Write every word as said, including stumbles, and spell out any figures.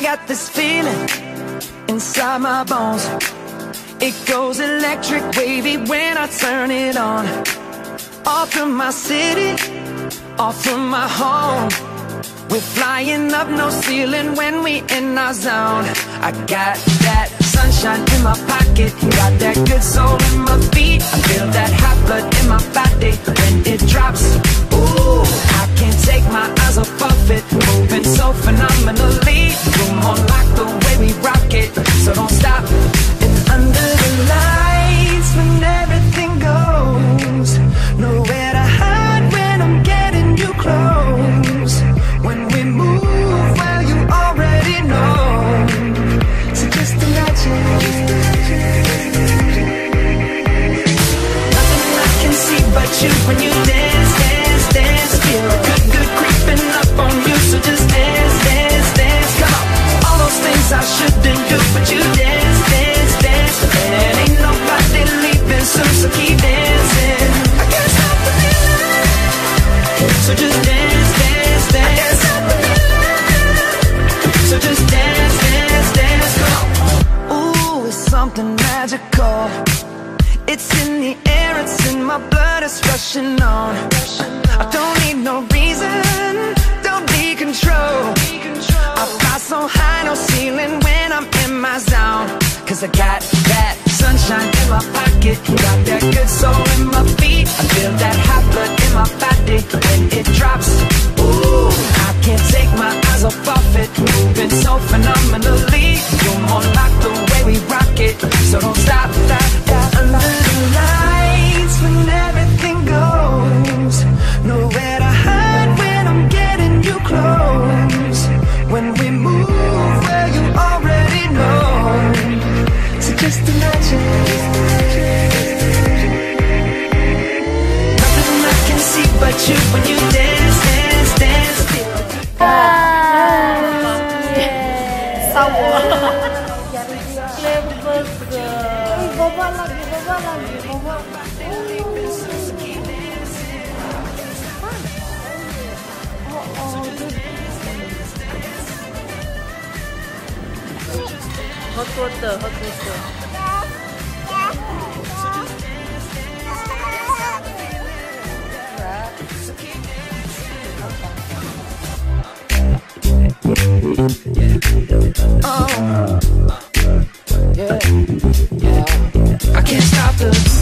got this feeling inside my bones. It goes electric wavy when I turn it on. Off from my city, off from my home. We're flying up, no ceiling when we in our zone. I got that sunshine in my pocket, got that good soul in my feet. I feel that hot blood in my body when it drops. Ooh, I can't take my eyes off of it, moving so phenomenally. Room on lock the way we rock it, so don't stop. And under the lights when everything goes, nowhere to hide when I'm getting you close. When we move, well you already know. So just imagine, nothing I can see but you when you dance, dance, dance. Feel good, good creeping up on you. So just dance, dance, dance. Come on, all those things I shouldn't do, but you dance, dance, dance. And ain't nobody leaving soon, so keep dancing. I can't stop the feeling. So just dance, dance, dance. I can't stop the feeling. So just dance, dance, dance. Come on. Ooh, it's something magical. It's in the air, it's in my blood, it's rushing on. I don't need no reason, don't need control. I fly so high, no ceiling when I'm in my zone. Cause I got that sunshine in my pocket, got that good soul in my feet. I feel that hot blood in my body when it drops. Ooh, I can't take my eyes off of it, moving so phenomenally. You're more like the way we rock it, so don't stop, stop, stop. Under the lights when everything goes, nowhere to hide when I'm getting you close. When we move, well you already know. So just imagine, nothing I can see but you when you dance, dance, dance. Sawo. Boba lagi, boba lagi, boba. Hot water, hot water. Oh, yeah, yeah. I can't stop the